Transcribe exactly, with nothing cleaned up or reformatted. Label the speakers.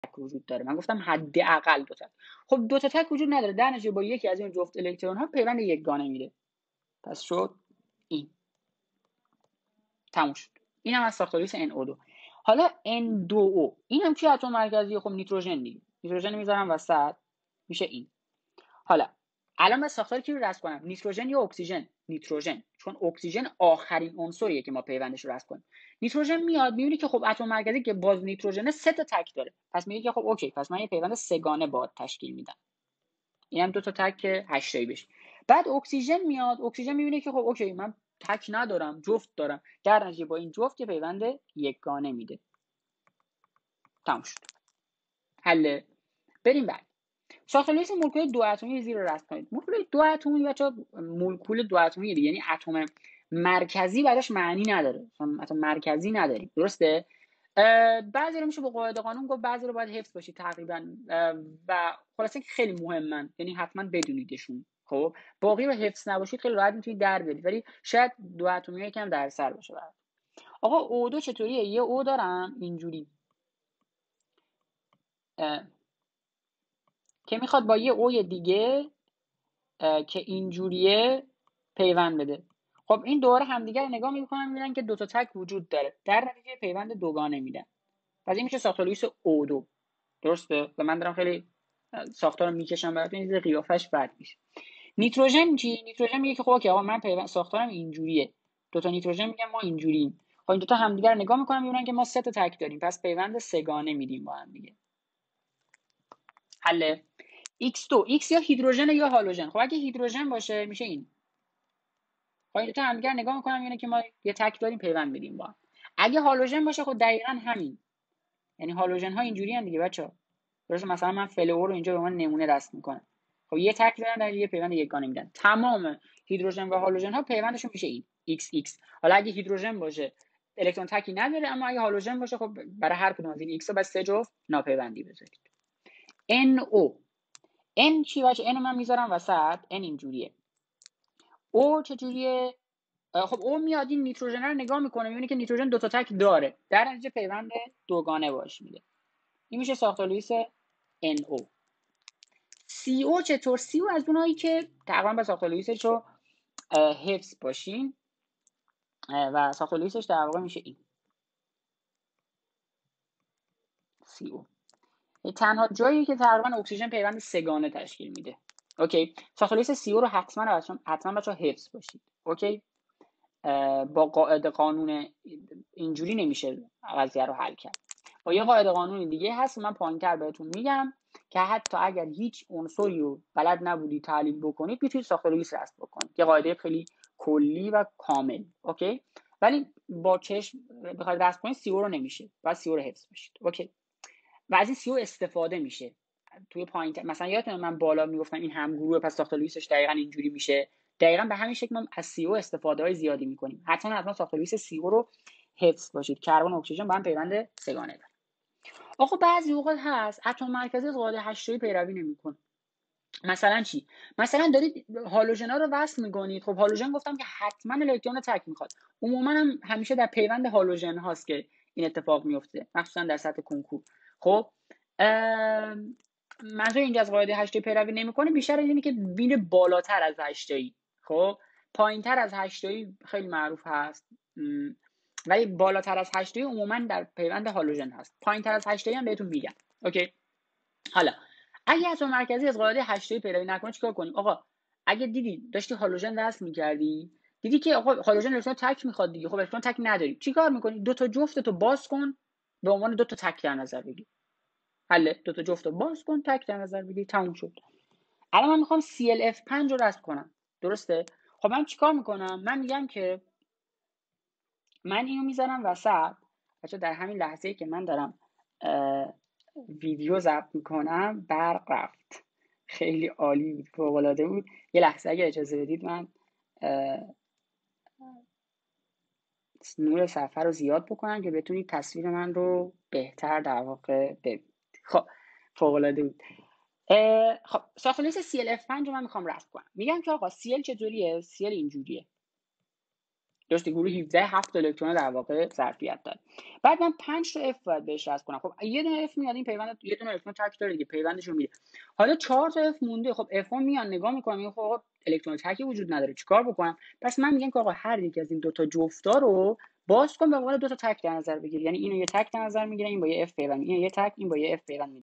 Speaker 1: وجود داره. من گفتم حداقل دو تا. خب دو تا تک وجود نداره، در نتیجه با یکی از این جفت الکترون ها پیوند یگانه میده. پس شد این. تموم شد. این هم از ساختاریس ان او دو. حالا ان دو او این هم چی اتم مرکزی؟ خب نیتروژن دیگه. نیتروژن میذارم وسط، میشه این. حالا الان من ساختار کی رو رسم کنم؟ نیتروژن یا اکسیژن؟ نیتروژن، چون اکسیژن آخرین عنصریه که ما پیوندش رو رسم کنیم. نیتروژن میاد میبینی که خب اتم مرکزی که باز نیتروژن سه تا تک داره، پس میگه که خب اوکی، پس من یه پیوند سه‌گانه باهات تشکیل میدم. اینم دو تا تک هشت تایی بشه. بعد اکسیژن میاد، اکسیژن میبینه که خب اوکی من تک ندارم، جفت دارم، در نتیجه با این جفت یه پیوند یگانه میده. تموم شد. حل. بریم بعد. ساختاریس مولکول دو اتمی زیر رو رسم کنید. مولکول دو اتمی بچا مولکول دو اتمی دیگه، یعنی اتم مرکزی براش معنی نداره. اتم مرکزی نداریم، درسته؟ بعضی رو میشه با قاعده قانون گفت، بعضی رو باید حفظ باشید تقریبا، و خلاصه که خیلی مهمن، یعنی حتما بدونیدشون. خب باقی رو حفظ نباشید خیلی راحت میتونید در بیارید، ولی شاید دو اتمی یکم در سر باشه برات. آقا او دو چطوریه؟ یه او دارم اینجوری که میخواد با یه اوی دیگه که اینجوریه پیوند بده. خب این دوره همدیگه رو نگاه میکنن میبینن که دو تا تک وجود داره، در نتیجه پیوند دوگانه میدن. پس این میشه ساختاریس او دو. درسته؟ و من دارم خیلی ساختار رو میکشم براتون، این قیافش بد میشه. نیتروژن چی؟ نیتروژن میگه که خب اوکی آقا من پیوند ساختارم اینجوریه، دو تا نیتروژن میگن ما اینجوریم. خب این دو تا همدیگه رو نگاه میکنن میبینن که ما سه تا تک داریم، پس پیوند سه‌گانه میدیم با هم دیگه. حل. ایکس دو، X یا هیدروژن یا هالوژن. خب اگه هیدروژن باشه میشه این. خب این دو تا همدیگه نگاه میکنم میبینه که ما یه تک داریم پیوند میدیم با هم. اگه هالوژن باشه خب دقیقاً همین، یعنی هالوژن ها اینجوری ان دیگه بچا. درست، مثلا من فلور رو اینجا به من نمونه رسم میکنم، خب یه تک دارن در یه پیوند یگانه میدن. تمام هیدروژن و هالوژن ها پیوندشون میشه این ایکس ایکس. حالا اگه هیدروژن باشه الکترون تکی نداره، اما اگه هالوژن باشه خب برای هر کدوم از این ایکس بس سه جفت ناپیوندی بذارید. ان او. ان چی باشه؟ ان من میذارم وسط، ان اینجوریه. او چجوریه؟ خب او میاد این نیتروژن رو نگاه میکنه میبینه که نیتروژن دو تا تک داره، در نتیجه پیوند دوگانه باش میده. این میشه ساختاریس ان او. سی او چطور؟ سی او از اونایی که تقریبا به ساختاریسش رو حفظ باشین و ساختاریسش در واقع میشه این سی او. تنها جایی که تقریبا اکسیژن پیوند سه‌گانه تشکیل میده. اوکی، ساختاریس سی او رو حتما حتما بچا حفظ باشید. اوکی، با قاعده قانون اینجوری نمیشه قضیه رو حل کرد. با یه قاعده قانون دیگه هست من پایین‌تر بهتون میگم که حتی اگر هیچ عنصری رو بلد نبودی تحلیل بکنید میتونید ساختاریس رسم بکنید. یه قاعده خیلی کلی و کامل. اوکی، ولی با چشم بخواید رسم کنید سی او رو نمیشه، باید سی او رو حفظ باشید. اوکی، و از این سی او استفاده میشه توی پایین‌تر. مثلا یادتونه من بالا میگفتم این همگروه، پس ساختاریسش دقیقاً اینجوری میشه. دقیقاً به همین شکل ما از سی او استفاده های زیادی میکنیم. حتما حتما ساختاریس سی او رو حفظ باشید. کربن و اکسیژن با هم پیوند سه‌گانه دارن. آخه بعضی اوقات هست اتم مرکزی از قاعده هشت تایی پیروی نمیکنه. مثلا چی؟ مثلا دارید هالوژنا رو وصل میکنید. خب هالوژن گفتم که حتما الکترون تک میخواد. عموما هم همیشه در پیوند هالوژن هاست که این اتفاق میفته، مخصوصا در سطح کنکور. خب منظور اینجا از قاعده هشت تایی پیروی نمیکنه بیشتر اینه که میره بالاتر از هشت تایی. خب پایینتر از هشت تایی خیلی معروف هست، ولی بالاتر از هشت تایی عموما در پیوند هالوژن هست. پایینتر از هشت تایی هم بهتون میگم. اوکی، حالا اگه اتم مرکزی از قاعده هشت تایی پیروی نکنه چیکار کنیم؟ آقا اگه دیدی داشتی هالوژن وصل می‌کردی، دیدی که آقا هالوژن الکترون تک میخواد دیگه، خب الکترون تک نداری، چیکار می‌کنی؟ دو تا جفتتو باز کن، به عنوان دو تا تک در نظر بگیر. حل. دو تا جفتو باز کن، تک در نظر بگیر، تموم شد. الان من میخوام سی ال اف پنج رو رسم کنم، درسته؟ خب من چیکار میکنم؟ من میگم که من اینو میذارم وسط. بچا در همین لحظه‌ای که من دارم ویدیو ضبط میکنم برق رفت، خیلی عالی بود، فوق‌العاده بود. یه لحظه اگه اجازه بدید من نور صفحه رو زیاد بکنم که بتونید تصویر من رو بهتر در واقع ببینید. خب فوق‌العاده بود. خب ساختاریس سی ال اف پنج رو من میخوام رسم کنم. میگم که آقا سی ال چطوریه؟ سی ال اینجوریه. درسته گروه هفده هفت الکترون در واقع ظرفیت داره. بعد من پنج تا اف باید بهش رسم کنم. خب یه دونه اف میاد این پیوند یه دونه الکترون تک داره دیگه، پیوندش رو میره. حالا چهار تا اف مونده. خب اف ها میان نگاه میکنم میگم خب الکترون تکی وجود نداره چیکار بکنم؟ پس من میگم که آقا هر یک از این دو تا جفتا رو باز کن به عنوان دو تا تک در نظر بگیر. یعنی اینو یه تک در نظر میگیره، این با یه اف پیوند، اینو یه تک، این با یه اف پیوند.